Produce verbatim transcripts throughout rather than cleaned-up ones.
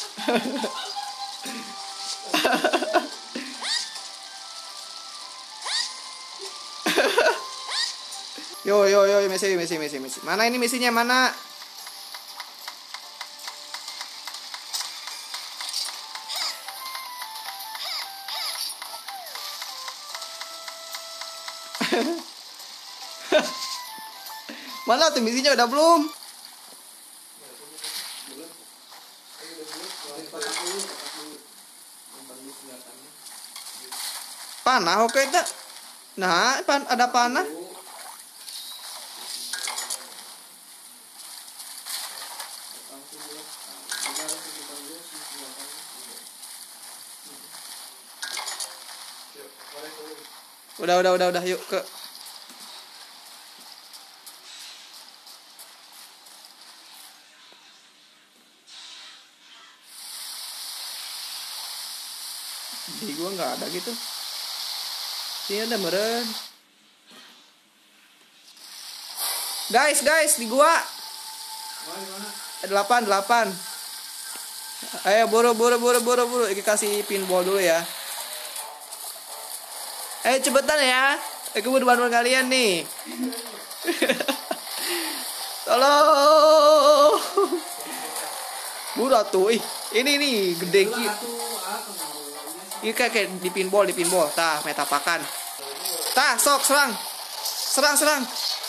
Yo yo yo misi misi misi misi. Mana ini misinya mana? Mana tuh misinya udah belum? Panah oke tak? Nah, pan ada panah. Udah udah udah udah yuk ke. Di gua nggak ada gitu. Sini ada meren. Guys guys di gua. Delapan delapan. Ayo buru buru buru buru buru. Iki kasih pinball dulu ya. Eh cepetan ya. Aku mau bantuan kalian nih. Tolong. Buruh tuh. Ih, ini nih gede ki. Ini kayak di pinball, di pinball. Tah, metapakan. Tah, sok serang. Serang, serang.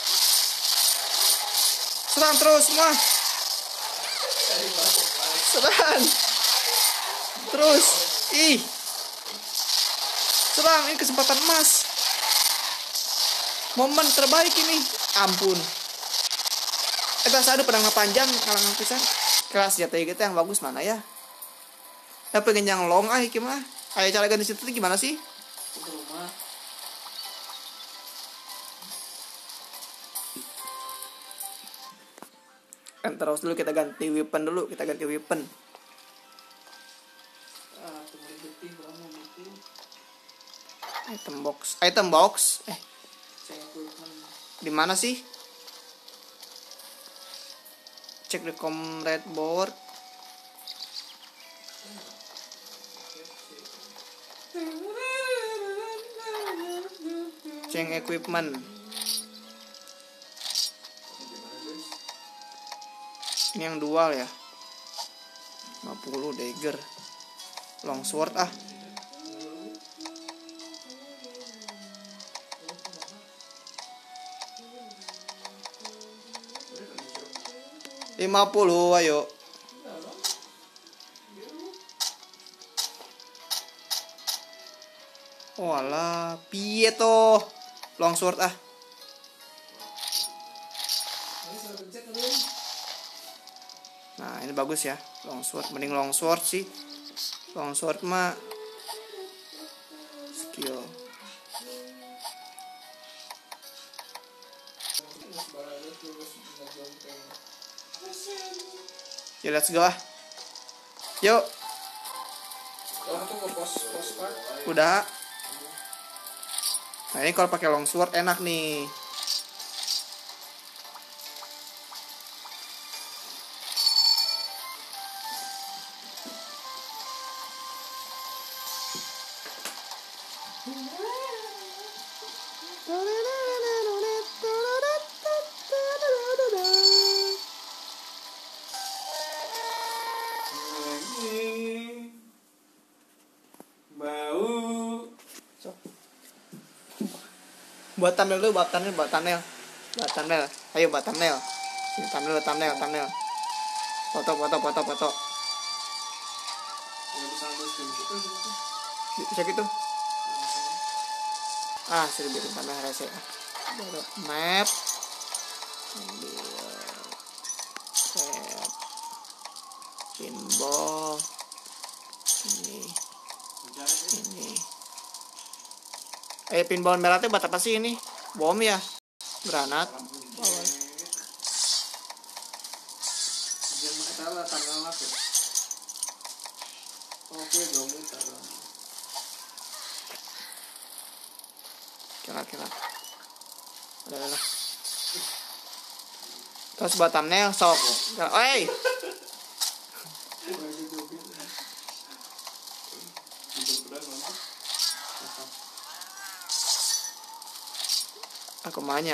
Serang terus semua. Serang. Terus. Ih. Serang, ini kesempatan emas. Momen terbaik ini. Ampun. Eh, tas ada pedang panjang, kalangan pisan. Kelas senjata kita yang bagus mana ya? Ya pengen yang long ah gimana? Ayo cara ganti situ gimana sih? Kan terus dulu kita ganti weapon dulu, kita ganti weapon. Item box, item box. Eh, di mana sih? Cek di comrade board. Cek equipment. Ini yang dual ya. lima puluh dagger. Longsword ah. lima puluh ayo. Oh alah, piye toh? Longsword ah. Nah, ini bagus ya. Longsword, mending longsword sih. Longsword mah skill. Ya let's go ah. Yuk. Udah. Nah ini kalau pakai longsword enak nih. Buat thumbnail dulu, buat thumbnail, buat thumbnail, buat thumbnail. Ayo buat thumbnail. Ini thumbnail, thumbnail, thumbnail. Foto, foto, foto, foto. Bisa gitu. Ah, sudah bikin thumbnail rese. Map. Ambil. Set. Pinball. Ini. Ini. Eh pinball merah tuh buat apa sih ini? Bom ya? Granat? Kira-kira. Udah udah. Terus buat thumbnail sok. Oi. Aku banyak.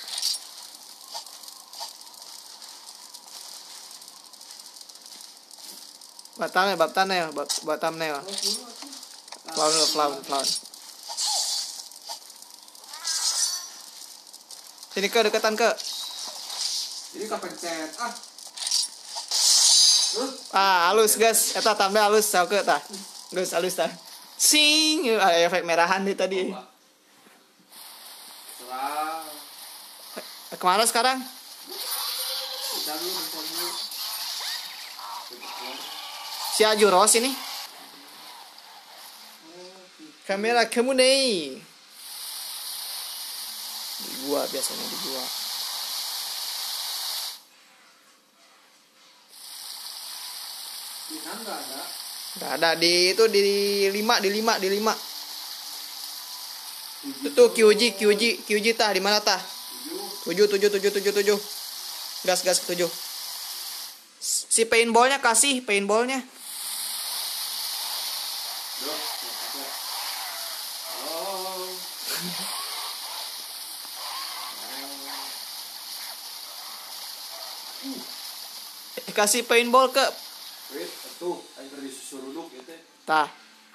Batamnya, batamnya, batamnya. Flown, flown, flown. Sini ke dekatan ke. Ini kepencet. Ah. Ah, halus guys. Eta tambah halus sao ke tah. Geus halus tah. Sing, ada efek merahan nih tadi. Serang. Kemana sekarang? Si Ajuros ini. Kamera kamu nih. Di gua biasanya di gua. Di kan enggak ada. Enggak ada di itu di lima di lima di lima. Itu Q G Q G Q G tah di mana tah? tujuh tujuh tujuh tujuh tujuh. Gas gas ke tujuh. Si paintballnya kasih paintballnya. Kasih paintball ke. Wait, tuh, aing keur disuruduk ieu teh. Tah.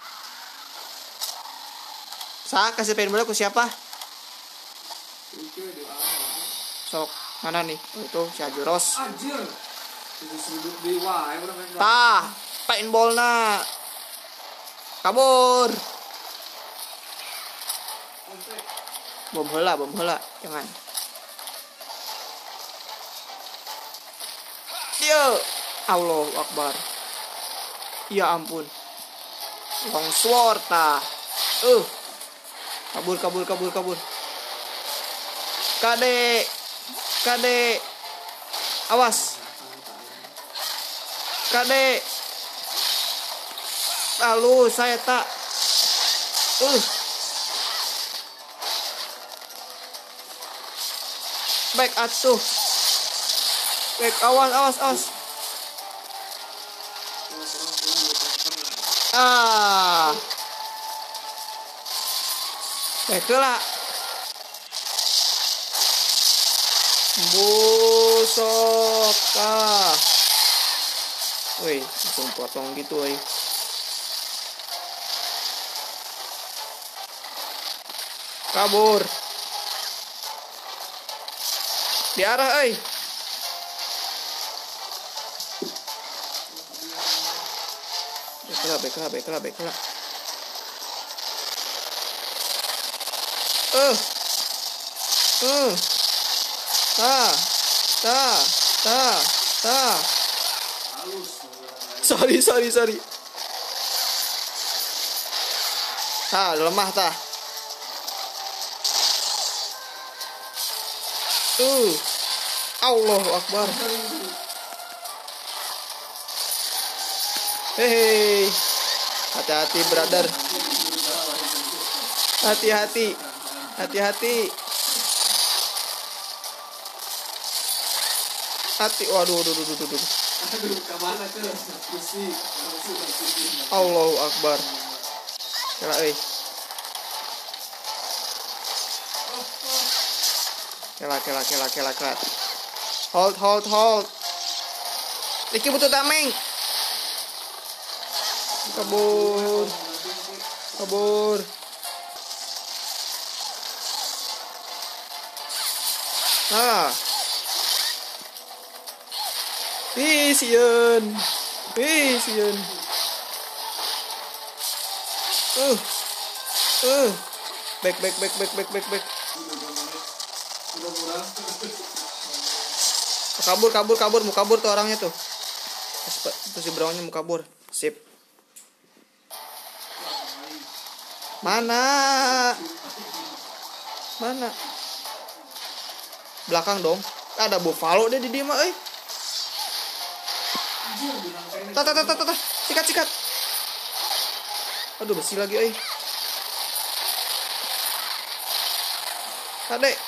Sa kasih paintball ke siapa? Itu di mana? Sok, mana nih? Oh, itu si Ajuros. Anjir. Disuruduk di wae urang main. Tah, paintballna. Kabur. Bom heula, bom heula, jangan. Dia, Allahu Akbar. Ya ampun. Longsword tah. Uh. Kabur, kabur, kabur, kabur. Kade. Kade. Awas. Kade. Lalu saya tak. Uh. Baik atuh. Baik, awas, awas, awas. Ah. Baik lah. Busok ah. Wih, langsung potong gitu, wih. Kabur. Di arah, eh. Baiklah, baiklah, baiklah, baiklah. Eh. Eh. Ta. Ta. Ta. Ta. Sorry, sorry, sorry. Ta, lemah ta. Uh. Allahu Akbar. Hei, hati-hati brother. Hati-hati, hati-hati. Hati, waduh, waduh, waduh, waduh, waduh. Aduh, kemana ke? Kursi. Allahu Akbar. Kira, eh. Kela, kela, kela, kela, kela. Hold, hold, hold. Iki butuh tameng. Kabur. Kabur. Ah. Ih, sieun. Ih, sieun. Uh. Uh. Back, back, back, back, back, back, back. Kabur, kabur, kabur, mau kabur tuh orangnya tuh. Terus si brownnya mau kabur. Sip. Mana? Mana? Belakang dong. Ada buffalo deh di dia mah, euy. Tah, tah, tah, tah, tah. Sikat, sikat. Aduh, besi lagi, euy. Kade.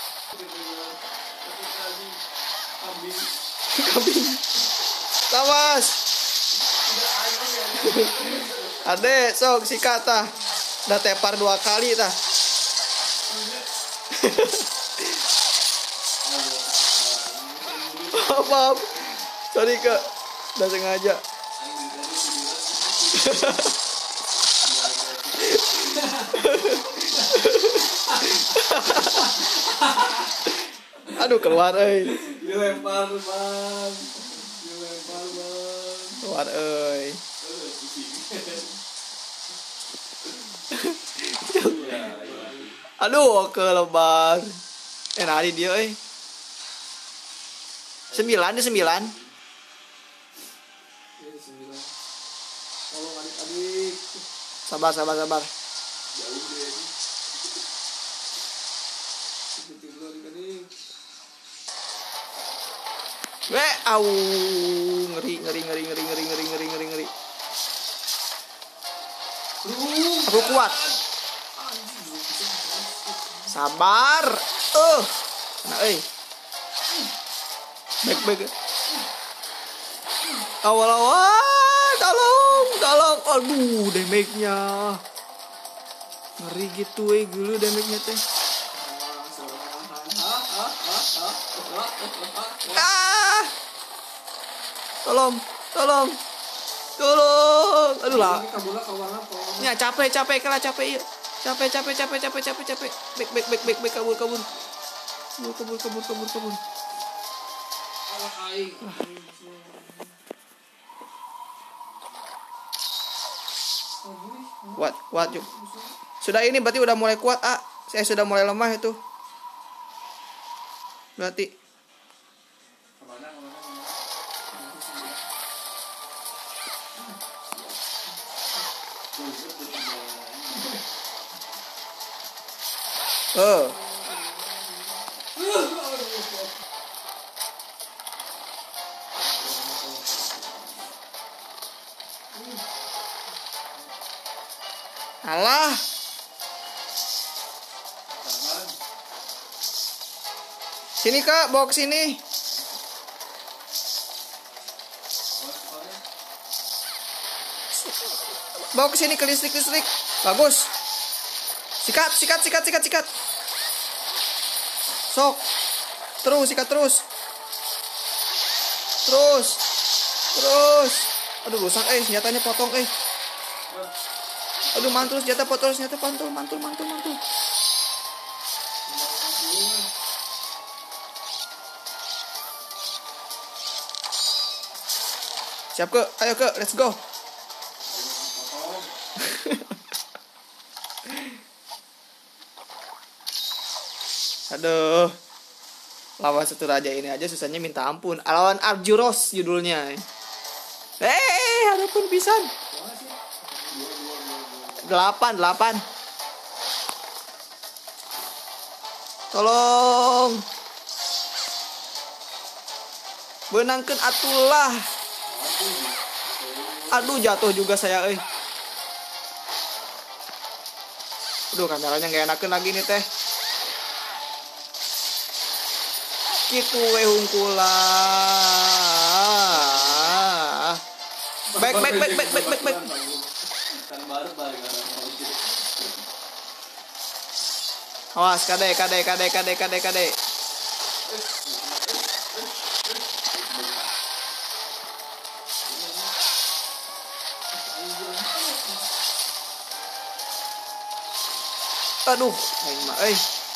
Kambing. Kambing. Awas. Ade, sok sikat tah. Udah tepar dua kali tah. Maaf, maaf. Sorry ke, udah sengaja. Aduh keluar euy. Dilempar bang, dilempar bang. Keluar euy. Aduh kelebar. Eh nari dia euy. Sembilan deh sembilan. Ini sembilan. Tolong adik-adik. Sabar sabar sabar. Jauh deh ini. Tidur adik-adik. Weh, au ngeri ngeri ngeri ngeri ngeri ngeri ngeri ngeri ngeri. Aku kuat. Sabar. Uh. Nah, euy. Baik baik. Awal-awal tolong, tolong. Aduh, damage-nya. Ngeri gitu euy, dulu damage-nya teh. Ah. Tolong, tolong. Tolong. Aduh lah. Ya capek, capek kalah capek yuk. Capek, capek, capek, capek, capek, capek. Baik, baik, baik, baik, baik, kabur, kabur. Kabur, kabur, kabur, kabur, kabur. Kuat, kuat yuk. Sudah ini berarti udah mulai kuat, ah. Saya sudah mulai lemah itu. Berarti. Oh. Alah. Sini Kak, bawa ke sini. Bawa ke sini ke listrik-listrik. Bagus. Sikat, sikat, sikat, sikat, sikat. Sok. Terus, sikat terus. Terus. Terus. Aduh, rusak eh, senjatanya potong eh. Aduh, mantul senjata potong, senjata mantul, mantul, mantul, mantul. Siap ke? Ayo ke, let's go. Aduh. Lawan satu raja ini aja susahnya minta ampun. Lawan Arjuros judulnya. Eh, ada pun pisan. Delapan, delapan. Tolong. Benangkeun atulah. Aduh, jatuh juga saya euy. Aduh, kameranya gak enakeun lagi nih teh. Gitu we hungkula. Baik, baik, baik, baik, baik, baik, baik. Awas, kade, kade, kade, kade, kade, kade. Aduh, aing mah euy.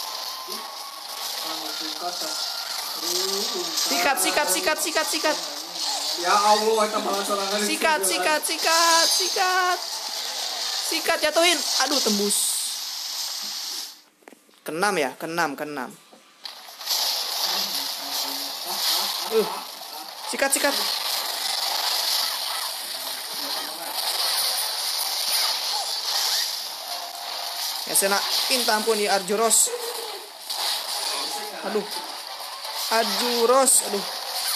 Sikat, sikat, sikat, sikat, sikat. Ya Allah, eta malah serangan. Sikat, sikat, sikat, sikat. Sikat jatuhin. Aduh, tembus. Keenam ya, keenam, keenam. Uh. Sikat, sikat. Ya sena minta ampun ya Arjuros. Aduh. Arjuros, aduh.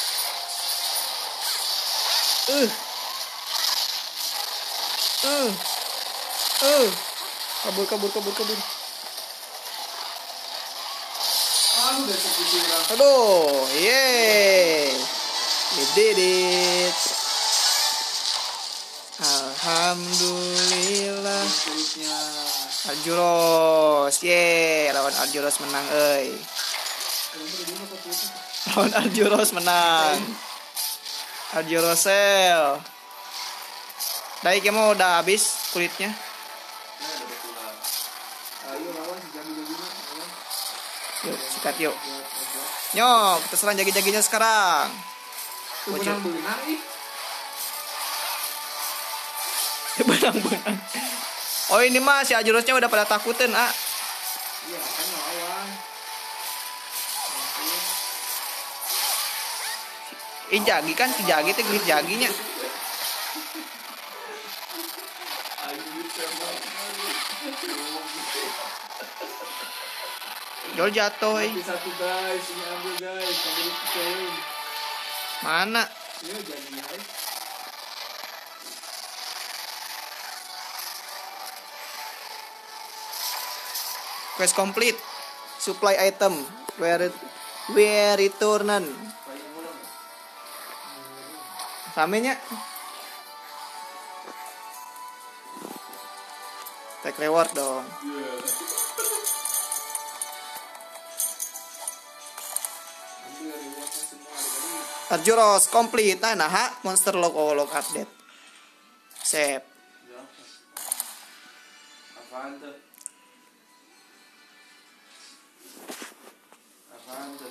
Uh. Uh. Uh. Kabur, kabur, kabur, kabur. Aduh, yeay. We did it. Alhamdulillah. kulitnya. Arjuros, ye, lawan Arjuros menang, euy. Lawan Arjuros menang. Arjurosel. Dai kamu udah habis kulitnya. Nah, udah pulang. Ayo lawan si jagi-jaginya. Ayo. Yuk, sikat yuk. Buat obat. Nyok, kita serang jagi-jaginya sekarang. Tuh benang-benang ih. Benang-benang. Oh ini mah si Arjurosnya udah pada takutin, ah. Iya, makanya lawan. Ih jagi kan, si jagi tuh gelis jaginya. Jol jatuh, eh. Mati satu guys, ini ambil guys, sambil dipisahin. Mana? Ini jadinya guys. Quest complete. Supply item. Where where returnan. Samenya. Take reward dong. Arjuros complete. Nah, nah, monster log oh, log update. Save. Apaan tuh? Apaan tuh?